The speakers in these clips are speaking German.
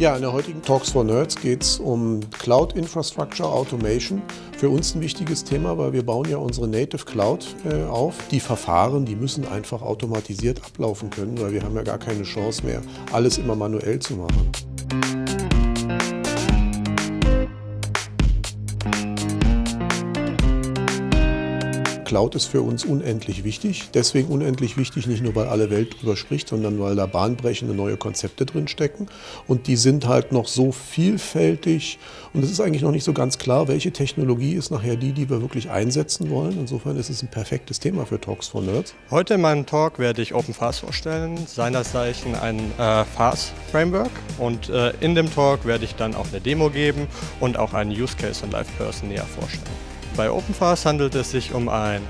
Ja, in der heutigen Talks for Nerds geht es um Cloud Infrastructure Automation. Für uns ein wichtiges Thema, weil wir bauen ja unsere Native Cloud auf. Die Verfahren, die müssen einfach automatisiert ablaufen können, weil wir haben ja gar keine Chance mehr, alles immer manuell zu machen. Cloud ist für uns unendlich wichtig. Deswegen unendlich wichtig, nicht nur weil alle Welt drüber spricht, sondern weil da bahnbrechende neue Konzepte drin stecken. Und die sind halt noch so vielfältig. Und es ist eigentlich noch nicht so ganz klar, welche Technologie ist nachher die wir wirklich einsetzen wollen. Insofern ist es ein perfektes Thema für Talks for Nerds. Heute in meinem Talk werde ich OpenFaaS vorstellen, seinerzeit ein FaaS-Framework. Und in dem Talk werde ich dann auch eine Demo geben und auch einen Use Case in Live-Person näher vorstellen. Bei OpenFaaS handelt es sich um ein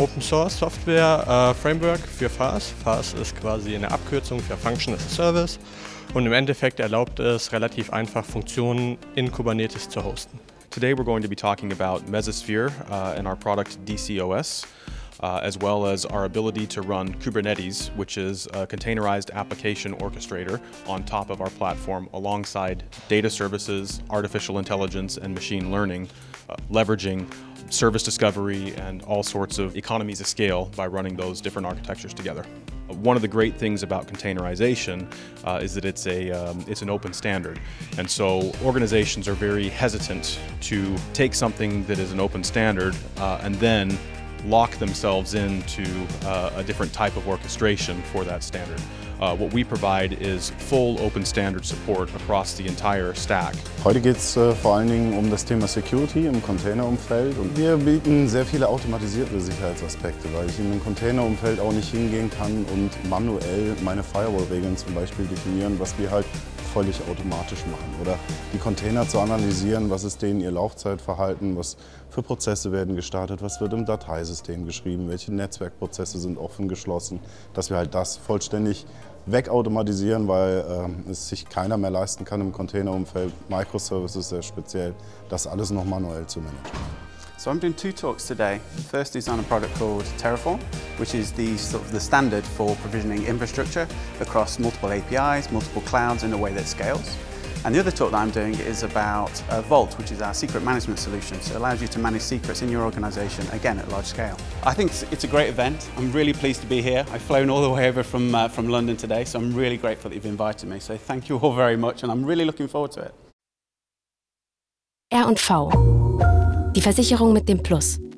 Open-Source-Software-Framework für FaaS. FaaS ist quasi eine Abkürzung für Function as a Service und im Endeffekt erlaubt es relativ einfach, Funktionen in Kubernetes zu hosten. Today we're going to be talking about Mesosphere and our product DCOS, as well as our ability to run Kubernetes, which is a containerized application orchestrator on top of our platform alongside data services, artificial intelligence, and machine learning, leveraging service discovery and all sorts of economies of scale by running those different architectures together. One of the great things about containerization is that it's an open standard, and so organizations are very hesitant to take something that is an open standard and then lock themselves into a different type of orchestration for that standard. What we provide is full open standard support across the entire stack. Heute geht es vor allen Dingen um das Thema Security im Containerumfeld, und wir bieten sehr viele automatisierte Sicherheitsaspekte, weil ich in einem Containerumfeld auch nicht hingehen kann und manuell meine Firewall-Regeln zum Beispiel definieren, was wir halt völlig automatisch machen. Oder die Container zu analysieren, was ist denen ihr Laufzeitverhalten, was für Prozesse werden gestartet, was wird im Dateisystem geschrieben, welche Netzwerkprozesse sind offen, geschlossen, dass wir halt das vollständig wegautomatisieren, weil es sich keiner mehr leisten kann im Containerumfeld, Microservices sehr speziell, das alles noch manuell zu managen. So I'm doing two talks today. The first is on a product called Terraform, which is the standard for provisioning infrastructure across multiple APIs, multiple clouds in a way that scales. And the other talk that I'm doing is about Vault, which is our secret management solution. So it allows you to manage secrets in your organization, again, at large scale. I think it's a great event. I'm really pleased to be here. I've flown all the way over from London today, so I'm really grateful that you've invited me. So thank you all very much, and I'm really looking forward to it. R&V. Die Versicherung mit dem Plus.